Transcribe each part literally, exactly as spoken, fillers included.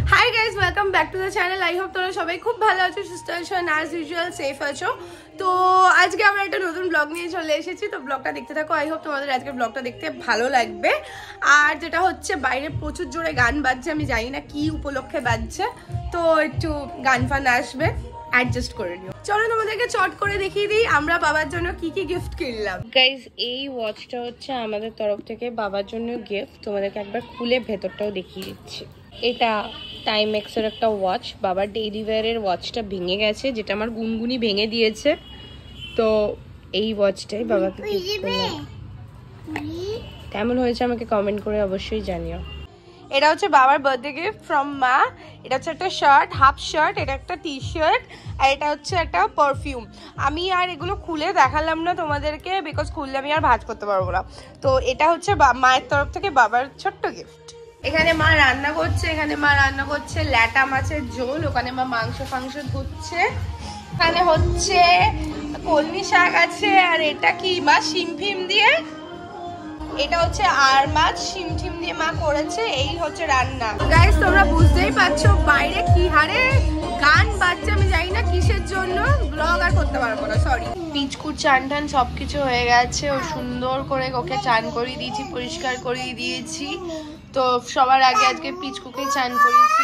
High guys, welcome back to the channel. I hope তোমরা সবাই খুব ভালো আছো, সুস্থ আছো, অ্যাজ ইউজুয়াল সেফ আছো। তো আজকে আমরা একটা নতুন ব্লগ নিয়ে চলে এসেছি, তো ব্লগটা দেখতে থাকো। আই হোপ তোমাদের আজকে ব্লগটা দেখতে ভালো লাগবে। আর যেটা হচ্ছে, বাইরে প্রচুর জোরে গান বাজছে, আমি জানি না কি উপলক্ষে বাজছে, তো একটু গান ফান আসবে, অ্যাডজাস্ট করে নিও। চলো তোমাদেরকে চট করে দেখিয়ে দিই আমরা বাবার জন্য কি কি গিফট কিনলাম। গাইজ, এই ওয়াচটা হচ্ছে আমাদের তরফ থেকে বাবার জন্য গিফট। তোমাদেরকে একবার খুলে ভেতরটাও দেখিয়ে দিচ্ছি। এটা টাইমেক্সের একটা ওয়াচ, বাবার ডেইলি ওয়্যারের ওয়াচটা ভেঙে গেছে, যেটা আমার গুনগুনি ভেঙে দিয়েছে। তো এই ওয়াচটাই বাবাকে গিফট করলাম। কেমন হয়েছে আমাকে কমেন্ট করে অবশ্যই জানিও। এটা হচ্ছে বাবার বার্থডে গিফট ফ্রম মা। এটা হচ্ছে একটা শার্ট, হাফ শার্ট, এটা একটা টি শার্ট, আর এটা হচ্ছে একটা পারফিউম। আমি আর এগুলো খুলে দেখালাম না তোমাদেরকে, বিকজ খুললে আমি আর ভাঁজ করতে পারবো না। তো এটা হচ্ছে মায়ের তরফ থেকে বাবার ছোট্ট গিফট। এখানে মা রান্না করছে, এখানে মা রান্না করছে ল্যাটা মাছের ঝোল, ওখানে মা মাংস ফাংস ধুচ্ছে, এখানে হচ্ছে কলমি শাক আছে, আর এটা কি মা শিম ফিম দিয়ে, এটা হচ্ছে আর মাছ শিম টিম দিয়ে মা করেছে। এই হচ্ছে রান্না। গাইস, তোমরা বুঝতেই পারছো বাইরে কি হারে গান বাজছে, আমি জানি না কিসের জন্য, ব্লগ আর করতে পারবো না, সরি। পিচকুর চান টান সবকিছু হয়ে গেছে, ও সুন্দর করে ওকে চান করিয়ে দিয়েছি, পরিষ্কার করিয়ে দিয়েছি। তো সবার আগে আজকে পিচকুকে চান করিয়েছি,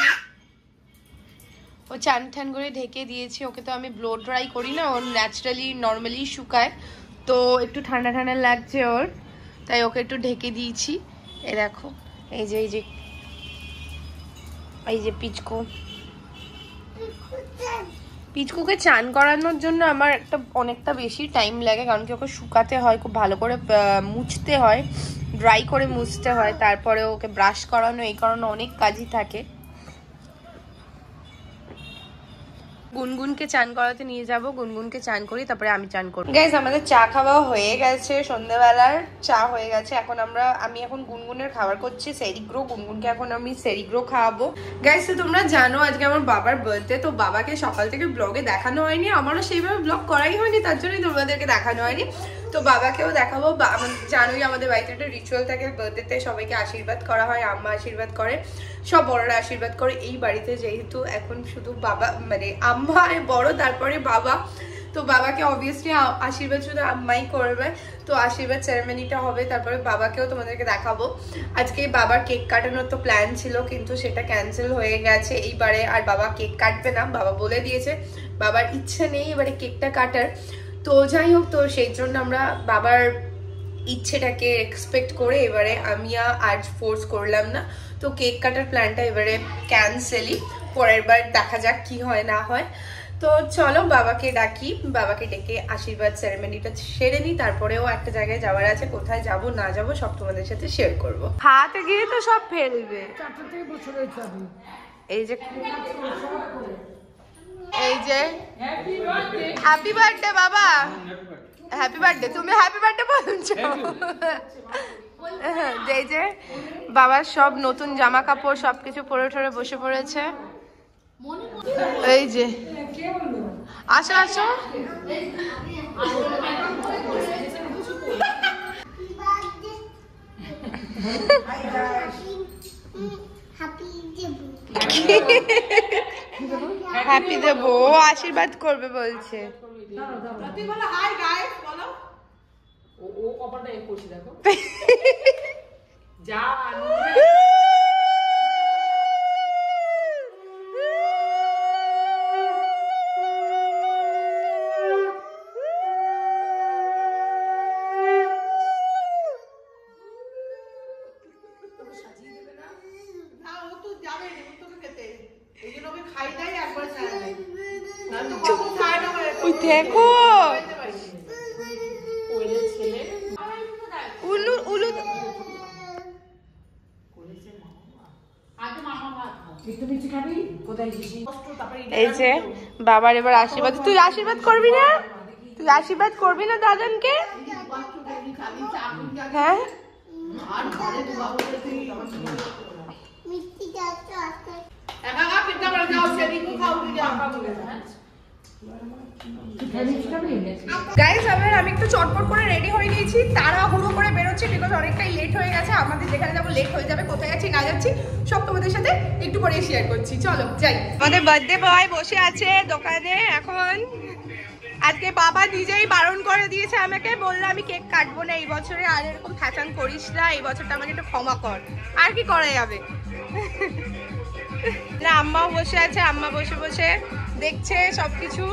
ও চান টান করে ঢেকে দিয়েছি। ওকে তো আমি ব্লো ড্রাই করি না, ওর ন্যাচারালি নর্মালি শুকায়, তো একটু ঠান্ডা ঠান্ডা লাগছে ওর, তাই ওকে একটু ঢেকে দিয়েছি। এই দেখো, এই যে এই যে এই যে পিচকু, পিচকুকে চান করানোর জন্য আমার একটা অনেকটা বেশি টাইম লাগে, কারণ কি ওকে শুকাতে হয়, খুব ভালো করে মুছতে হয়, ড্রাই করে মুছতে হয়, তারপরে ওকে ব্রাশ করানো, এই করানো অনেক কাজই থাকে। গুনগুনকে চান করাতে নিয়ে যাব, গুনগুনকে চান করি, তারপরে আমি চান করি। গাইস, আমাদের চা খাওয়া হয়ে গেছে, সন্ধ্যাবেলার চা হয়ে গেছে। এখন আমরা আমি এখন গুনগুনের খাবার করছি সেরিগ্রো, গুনগুনকে এখন আমি সেরিগ্রো খাওয়াবো। গাইস, তো তোমরা জানো আজকে আমার বাবার বার্থডে, তো বাবাকে সকাল থেকে ব্লগে দেখানো হয়নি, আমারও সেইভাবে ব্লগ করাই হয়নি, তার জন্যই তোমাদেরকে দেখানো হয়নি। তো বাবাকেও দেখাবো। জানোই আমাদের বাড়িতে একটা রিচুয়াল থাকে, বার্থডেতে সবাইকে আশীর্বাদ করা হয়, আম্মা আশীর্বাদ করে, সব বড়রা আশীর্বাদ করে। এই বাড়িতে যেহেতু এখন শুধু বাবা, মানে আম্মা বড়, তারপরে বাবা, তো বাবাকে অবভিয়াসলি আশীর্বাদ শুধু আম্মাই করবে। তো আশীর্বাদ সেরেমনিটা হবে, তারপরে বাবাকেও তোমাদেরকে দেখাবো। আজকে বাবার কেক কাটানোর তো প্ল্যান ছিল, কিন্তু সেটা ক্যান্সেল হয়ে গেছে এইবারে, আর বাবা কেক কাটবে না, বাবা বলে দিয়েছে বাবার ইচ্ছে নেই এবারে কেকটা কাটার। তো যাই হোক, তো সেই জন্য আমরা বাবার ইচ্ছেটাকে এক্সপেক্ট করে এবারে আমি আজ ফোর্স করলাম না, তো কেক কাটার প্ল্যানটা এবারে ক্যান্সেলই, পরের বার দেখা যাক কি হয় না হয়। তো চলো বাবাকে ডাকি, বাবাকে ডেকে আশীর্বাদ সেরেমনিটা সেরে নিই, তারপরেও একটা জায়গায় যাওয়ার আছে, কোথায় যাব না যাব সব তোমাদের সাথে শেয়ার করবো। হাতে গিয়ে তো সব ফেলবে। এই যে এই যে হ্যাপি বার্থডে বাবা, হ্যাপি বার্থডে, তুমি হ্যাপি বার্থডে বলছো। এই যে বাবার সব নতুন জামা কাপড় সবকিছু পরে ঠরে বসে পড়েছে। এই যে আসো আসো, হ্যাপি দেবো, আশীর্বাদ করবে বলছে। দেখো উলু উলু, এই যে বাবার এবার আশীর্বাদ। তুই আশীর্বাদ করবি না, তুই আশীর্বাদ করবি না দাদানকে? হ্যাঁ, গাইস আবার আমি একটু চটপট করে রেডি হয়ে নিয়েছি, তাড়াহুড়ো করে বেরোচ্ছি বিকজ অনেকটাই লেট হয়ে গেছে। আমাদের যেখানে যাবো লেট হয়ে যাবে, কোথায় যাচ্ছি না যাচ্ছি সব তোমাদের সাথে একটু পরে শেয়ার করছি। চলো যাই। আমাদের বার্থডে বয় বসে আছে দোকানে এখন। আজকে বাবা নিজেই বারণ করে দিয়েছে আমাকে, বললো আমি কেক কাটবো না এই বছরে, আর এরকম ফ্যাশন করিস না, এই বছরটা আমাকে একটু ক্ষমা কর। আর কি করা যাবে। না আম্মাও বসে আছে, আম্মা বসে বসে দেখছে সবকিছু।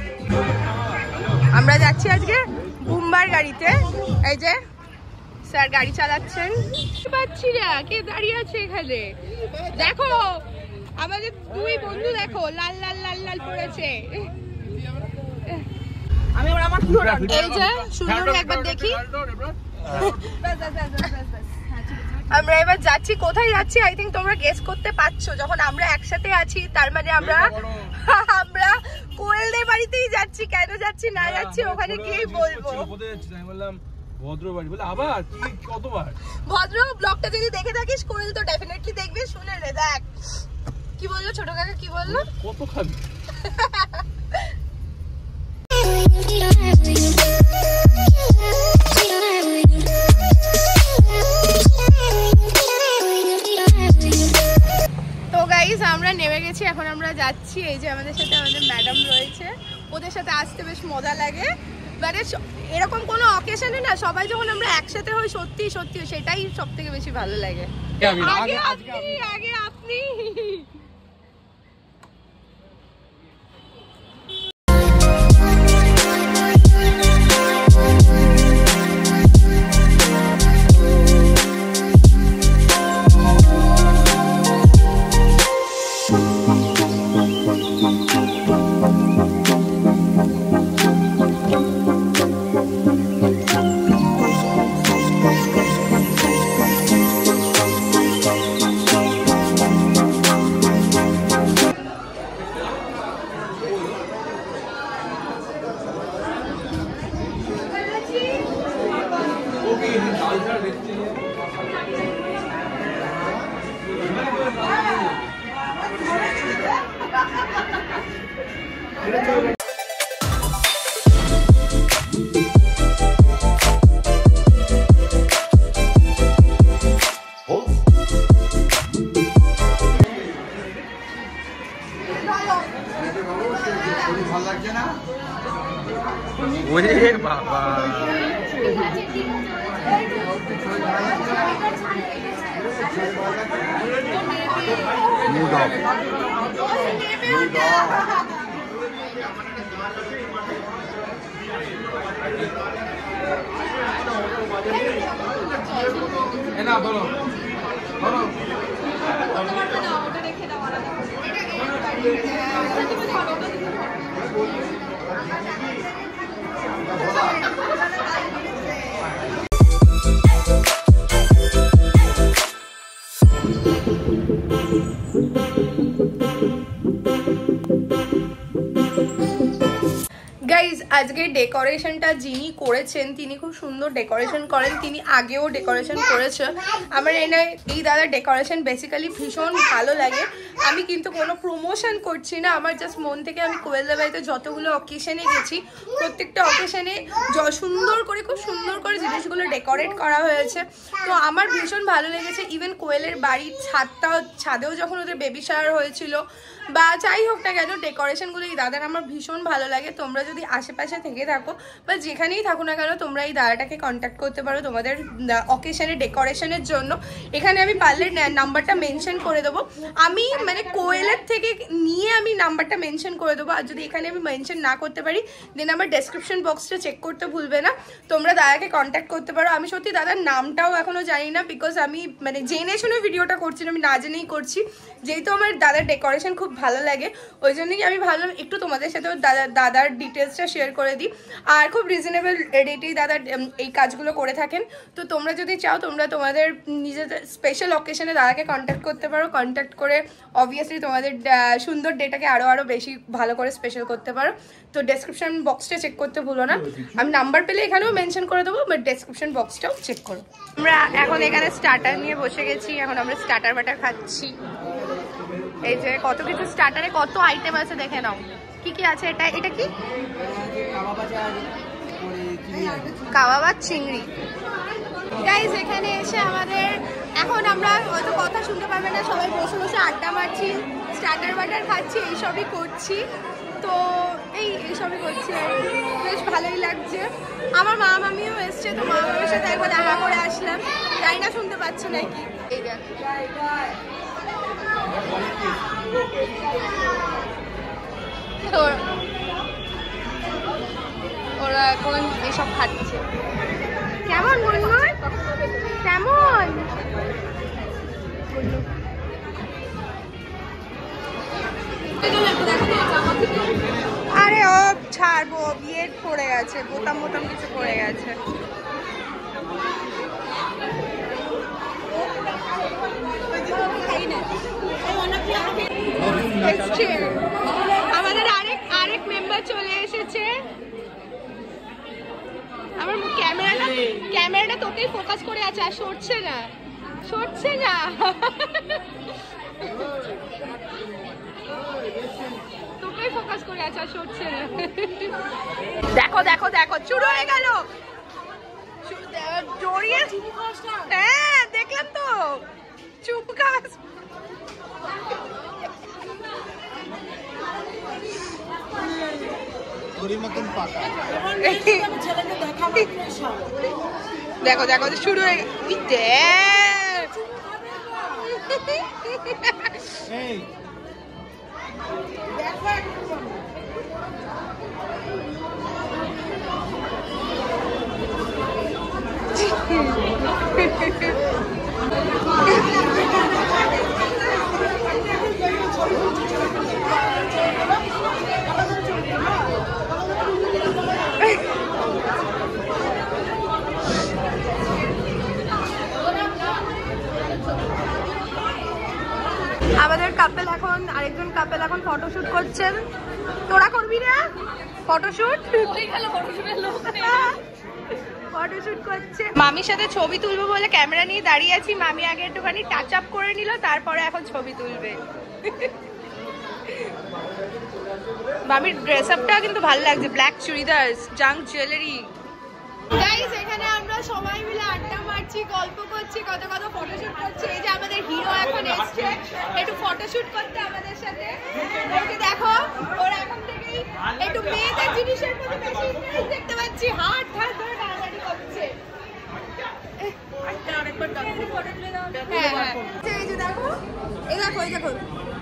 আমরা যাচ্ছি আজকে বুম্বার গাড়িতে, এই যে স্যার গাড়ি চালাচ্ছেন। পাচ্ছি না কে দাঁড়িয়ে আছে এখানে, দেখো আমাদের দুই বন্ধু দেখো লাল লাল লাল লাল পড়েছে। আমি আমার এই যে সুন্দর একবার দেখি। আমরা এবার যাচ্ছি, কোথায় যাচ্ছি আই থিঙ্ক তোমরা গেস করতে পারছো। যখন আমরা একসাথে আছি তার মানে আমরা আমরা কোয়েলদের বাড়িতেই যাচ্ছি। কেন যাচ্ছি না যাচ্ছি ওখানে গিয়েই বলবো। ভদ্র বাড়ি বলে আবার কতবার ভদ্র ব্লগটা যদি দেখে থাকিস কোয়েল তো ডেফিনেটলি দেখবে, শুনে নে। দেখ কি বললো ছোট কাকা, কি বললো, কত খাবি। আমরা নেমে গেছি, এখন আমরা যাচ্ছি। এই যে আমাদের সাথে আমাদের ম্যাডাম রয়েছে, ওদের সাথে আসতে বেশ মজা লাগে। মানে এরকম কোনো অকেশনে না সবাই যখন আমরা একসাথে হই সত্যি সত্যি সেটাই সব থেকে বেশি ভালো লাগে। আগে আপনি আগে আপনি ওরে বাবা না বলো বলো গাইজ আজকে ডেকোরেশনটা যিনি করেছেন তিনি খুব সুন্দর ডেকোরেশন করেন, তিনি আগেও ডেকোরেশন করেছে। আমার এই এই দাদার ডেকোরেশন বেসিক্যালি ভীষণ ভালো লাগে। আমি কিন্তু কোনো প্রমোশন করছি না, আমার জাস্ট মন থেকে আমি কোয়েলদের বাড়িতে যতগুলো অকেশনে গেছি প্রত্যেকটা অকেশনে সুন্দর করে খুব সুন্দর করে জিনিসগুলো ডেকোরেট করা হয়েছে, তো আমার ভীষণ ভালো লেগেছে। ইভেন কোয়েলের বাড়ির ছাদটা ছাদেও যখন ওদের বেবি শাওয়ার হয়েছিল বা যাই হোক না কেন ডেকোরেশনগুলো এই দাদার আমার ভীষণ ভালো লাগে। তোমরা যদি আশেপাশে থেকে থাকো বা যেখানেই থাকো না কেন তোমরা এই দাদাটাকে কন্ট্যাক্ট করতে পারো তোমাদের অকেশনে ডেকোরেশনের জন্য। এখানে আমি পারলে নাম্বারটা মেনশন করে দেবো, আমি মানে কোয়েলের থেকে নিয়ে আমি নাম্বারটা মেনশন করে দেবো। আর যদি এখানে আমি মেনশন না করতে পারি দেন আমার ডেসক্রিপশন বক্সটা চেক করতে ভুলবে না, তোমরা দাদাকে কন্ট্যাক্ট করতে পারো। আমি সত্যি দাদার নামটাও এখনও জানি না বিকজ আমি মানে জেনে শুনে ভিডিওটা করছি না, আমি না জেনেই করছি। যেহেতু আমার দাদার ডেকোরেশন খুব ভালো লাগে ওই জন্যই আমি ভাবলাম একটু তোমাদের সাথেও দাদা দাদার ডিটেলসটা শেয়ার করে দিই। আর খুব রিজনেবল রেটেই দাদা এই কাজগুলো করে থাকেন, তো তোমরা যদি চাও তোমরা তোমাদের নিজেদের স্পেশাল অকেশনে দাদাকে কন্ট্যাক্ট করতে পারো। কন্ট্যাক্ট করে অবভিয়াসলি তোমাদের সুন্দর ডেটাকে আরও আরও বেশি ভালো করে স্পেশাল করতে পারো। তো ডেসক্রিপশন বক্সটা চেক করতে ভুলো না, আমি নাম্বার পেলে এখানেও মেনশন করে দেবো, বাট ডেসক্রিপশন বক্সটাও চেক করো। আমরা এখন এখানে স্টার্টার নিয়ে বসে গেছি, এখন আমরা স্টার্টার বাটার খাচ্ছি। এই যে কত কিছু স্টার্টারে কত আইটেম আছে দেখে নাও। কি কি আছে? এটা এটা কি? কাবাব আর চিংড়ি। গাইস এখানে এসে আমাদের এখন আমরা হয়তো কথা শুনতে পারবে না, সবাই বসে বসে আড্ডা মারছি, স্টার্টার বাটার খাচ্ছি, এইসবই করছি। তো এই এইসবই করছি আর বেশ ভালোই লাগছে। আমার মা মামিও এসছে, তো মা মামির সাথে একবার দেখা করে আসলাম। জানি না শুনতে পাচ্ছ নাকি। এই দেখ ওরা এখন এইসব খাচ্ছে। কেমন গুনগুন? কেমন? আরে ও ছাড়বো, বিয়ে পড়ে গেছে, বোতাম বোতাম কিছু পড়ে গেছে। আমাদের আরেক আরেক মেম্বার চলে এসেছে। আমার ক্যামেরাটা ক্যামেরাটা তোকেই ফোকাস করে আছে, আর সরছে না, সরছে না। তোকেই ফোকাস করে আছে, আর সরছে না। দেখো দেখো দেখো, চুরো হয়ে গেল। জড়িয়ে, হ্যাঁ দেখলাম তো, চুপ কাজ। দেখো দেখো শুরু হয়ে গেল। আমাদের কাপেল এখন আরেকজন কাপেল এখন ফটোশুট করছেন। তোরা করবি না ফটোশুট? ফটোশুট করছে। মামির সাথে ছবি তুলবো বলে ক্যামেরা নিয়ে দাঁড়িয়ে আছি। মামি আগে একটুখানি টাচ আপ করে নিল, তারপরে এখন ছবি তুলবে। মামির ড্রেস আপটা কিন্তু ভালো লাগছে, black churidar, junk jewellery. Guys এখানে আমরা সবাই মিলে আড্ডা মারছি, গল্প করছি, কত কত ফটোশুট করছি। এই যে আমাদের হিরো এখন এসছে একটু ফটোশুট করতে আমাদের সাথে। ওকে দেখো, ওর এখন থেকেই একটু মেয়েদের জিনিসের প্রতি বেশি ইন্টারেস্ট দেখতে পাচ্ছি। হাত হাত ধরে টানাটানি করছে। আরেকবার ফটো তুলে দাও। হ্যাঁ হ্যাঁ, এই যে দেখো, এই দেখো, এই দেখো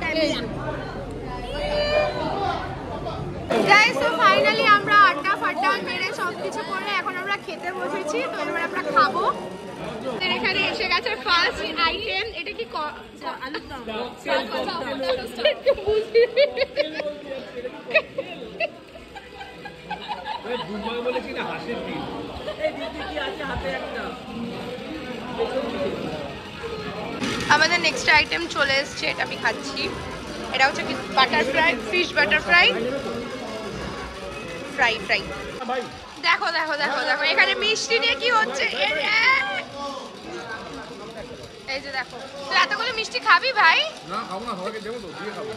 গাইস। তো ফাইনালি আমরা আড্ডা ফাড্ডা মেরে সবকিছু করে এখন আমরা খেতে বসেছি। তো এবার আমরা খাবো। এখানে এসে গেছে ফার্স্ট আইটেম। এটা কি আলুর দম? আমাদের নেক্সট আইটেম চলে এসছে, এটা আমি খাচ্ছি। এটা হচ্ছে কি butter fry, fish butter fry, fry fry. দেখো দেখো দেখো দেখো এখানে মিষ্টি নিয়ে কি হচ্ছে। এই যে দেখো, তুই এতগুলো মিষ্টি খাবি ভাই? না খাবো না, সবাইকে দেবো তো, দিয়ে খাবো।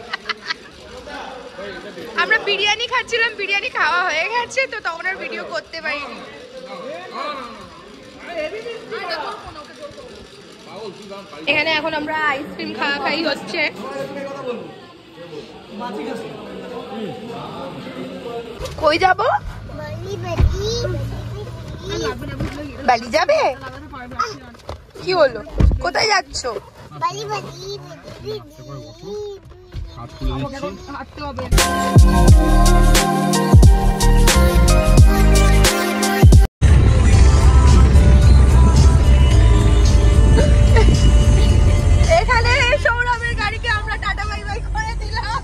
আমরা বিরিয়ানি খাচ্ছিলাম, বিরিয়ানি খাওয়া হয়ে গেছে, তো তখন আর ভিডিও করতে পারিনি। এখানে এখন আমরা আইসক্রিম খাওয়া খাই হচ্ছে। কই যাব? বালি যাবে? কি হলো, কোথায় যাচ্ছ? এখানে সৌরভের গাড়িকে আমরা টাটা বাই বাই করে দিলাম।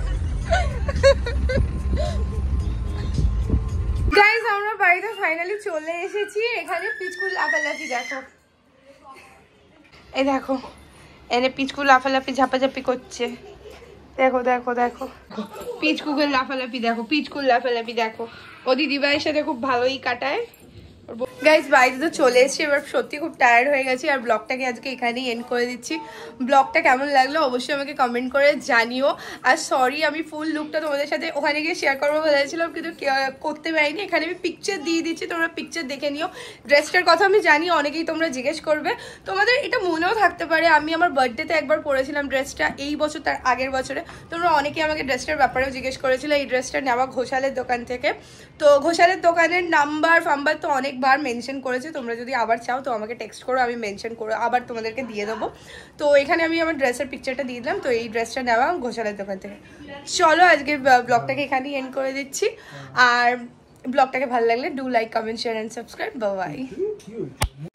গাইস আমরা বাড়িতে ফাইনালি চলে এসেছি। এখানে পিচকুল লাফালাফি দেখো, এই দেখো এনে পিচকু লাফালাফি ঝাপাঝাপি করছে। দেখো দেখো দেখো পিচকুকের লাফালাফি দেখো, পিচকুল লাফালাফি দেখো। ও দিদিভাইয়ের সাথে খুব ভালোই কাটায়। গাইজ বাড়িতে তো চলে এসেছি, এবার সত্যি খুব টায়ার্ড হয়ে গেছি আর ব্লগটাকে আজকে এখানেই এন্ড করে দিচ্ছি। ব্লগটা কেমন লাগলো অবশ্যই আমাকে কমেন্ট করে জানিও। আর সরি আমি ফুল লুকটা তোমাদের সাথে ওখানে গিয়ে শেয়ার করবো বলেছিলাম কিন্তু করতে পারিনি। এখানে আমি পিকচার দিয়ে দিচ্ছি, তোমরা পিকচার দেখে নিও। ড্রেসটার কথা আমি জানি অনেকেই তোমরা জিজ্ঞেস করবে, তোমাদের এটা মনেও থাকতে পারে আমি আমার বার্থডেতে একবার পরেছিলাম ড্রেসটা, এই বছর তার আগের বছরে। তোমরা অনেকেই আমাকে ড্রেসটার ব্যাপারেও জিজ্ঞেস করেছিল। এই ড্রেসটা নেওয়া ঘোষালের দোকান থেকে। তো ঘোষালের দোকানের নাম্বার ফাম্বার তো অনেকবার মেনশন করেছে, তোমরা যদি আবার চাও তো আমাকে টেক্সট করো, আমি মেনশন করে আবার তোমাদেরকে দিয়ে দেবো। তো এখানে আমি আমার ড্রেসের পিকচারটা দিয়ে দিলাম। তো এই ড্রেসটা নেওয়া ঘোষালের দোকান থেকে। চলো আজকে ব্লগটাকে এখানেই এন্ড করে দিচ্ছি। আর ব্লগটাকে ভালো লাগলে do like comment share and subscribe. Bye by.